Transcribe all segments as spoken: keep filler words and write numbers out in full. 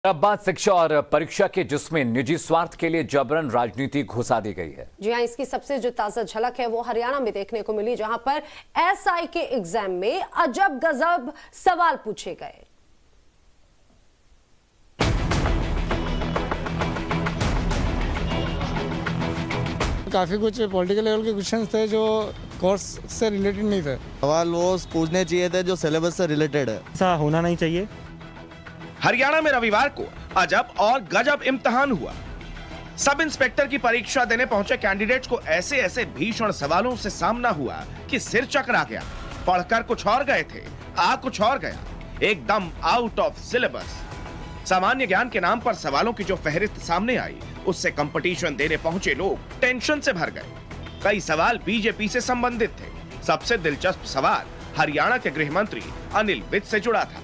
अब बात शिक्षा और परीक्षा के जिसमें निजी स्वार्थ के लिए जबरन राजनीति घुसा दी गई है। जी हां, इसकी सबसे जो ताजा झलक है वो हरियाणा में देखने को मिली, जहां पर एसआई के एग्जाम में अजब गजब सवाल पूछे गए। काफी कुछ पॉलिटिकल लेवल के क्वेश्चंस थे जो कोर्स से रिलेटेड नहीं थे। सवाल वो पूछने चाहिए थे जो सिलेबस से रिलेटेड है। ऐसा होना नहीं चाहिए। हरियाणा में रविवार को अजब और गजब इम्तिहान हुआ। सब इंस्पेक्टर की परीक्षा देने पहुंचे कैंडिडेट्स को ऐसे ऐसे भीषण सवालों से सामना हुआ कि सिर चकरा गया। पढ़कर कुछ और गए थे, आ कुछ और गया, एकदम आउट ऑफ सिलेबस। सामान्य ज्ञान के नाम पर सवालों की जो फहरिस्त सामने आई, उससे कंपटीशन देने पहुंचे लोग टेंशन से भर गए। कई सवाल बीजेपी से संबंधित थे। सबसे दिलचस्प सवाल हरियाणा के गृह मंत्री अनिल विज से जुड़ा था।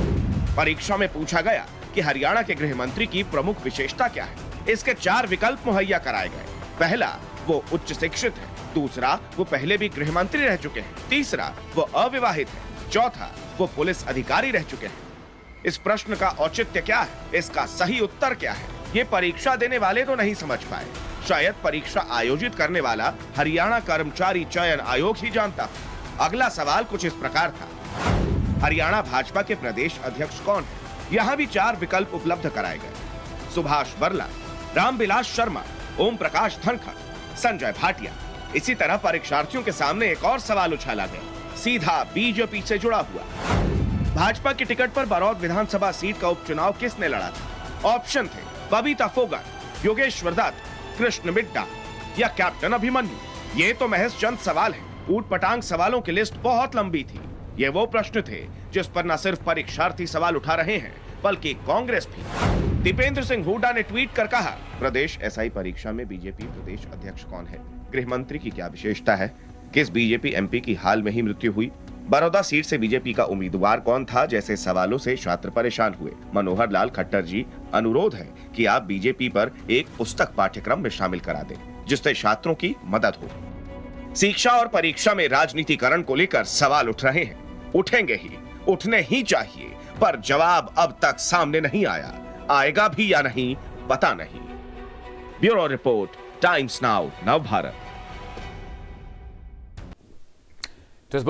परीक्षा में पूछा गया कि हरियाणा के गृह मंत्री की प्रमुख विशेषता क्या है। इसके चार विकल्प मुहैया कराए गए। पहला, वो उच्च शिक्षित है। दूसरा, वो पहले भी गृह मंत्री रह चुके हैं। तीसरा, वो अविवाहित है। चौथा, वो पुलिस अधिकारी रह चुके हैं। इस प्रश्न का औचित्य क्या है, इसका सही उत्तर क्या है, ये परीक्षा देने वाले तो नहीं समझ पाए। शायद परीक्षा आयोजित करने वाला हरियाणा कर्मचारी चयन आयोग ही जानता। अगला सवाल कुछ इस प्रकार था, हरियाणा भाजपा के प्रदेश अध्यक्ष कौन है? यहाँ भी चार विकल्प उपलब्ध कराए गए। सुभाष बरला, रामविलास शर्मा, ओम प्रकाश धनखड़, संजय भाटिया। इसी तरह परीक्षार्थियों के सामने एक और सवाल उछाला गया, सीधा बीजेपी से जुड़ा हुआ। भाजपा की टिकट पर बरौद विधानसभा सीट का उपचुनाव किसने लड़ा था? ऑप्शन थे बबीता फोगाट, योगेश्वर दत्त, कृष्ण मिड्डा या कैप्टन अभिमन्यु। ये तो महज चंद सवाल हैं। ऊट पटांग सवालों की लिस्ट बहुत लंबी थी। ये वो प्रश्न थे जिस पर न सिर्फ परीक्षार्थी सवाल उठा रहे हैं, बल्कि कांग्रेस भी। दीपेंद्र सिंह हुड्डा ने ट्वीट कर कहा, प्रदेश एसआई परीक्षा में बीजेपी प्रदेश अध्यक्ष कौन है? गृह मंत्री की क्या विशेषता है? किस बीजेपी एमपी की हाल में ही मृत्यु हुई? बड़ौदा सीट से बीजेपी का उम्मीदवार कौन था? जैसे सवालों से छात्र परेशान हुए। मनोहर लाल खट्टर जी, अनुरोध है कि आप बीजेपी पर एक पुस्तक पाठ्यक्रम में शामिल करा दें, जिससे छात्रों की मदद हो। शिक्षा और परीक्षा में राजनीतिकरण को लेकर सवाल उठ रहे हैं, उठेंगे ही, उठने ही चाहिए, पर जवाब अब तक सामने नहीं आया। आएगा भी या नहीं पता नहीं। ब्यूरो रिपोर्ट, टाइम्स नाउ, नव भारत।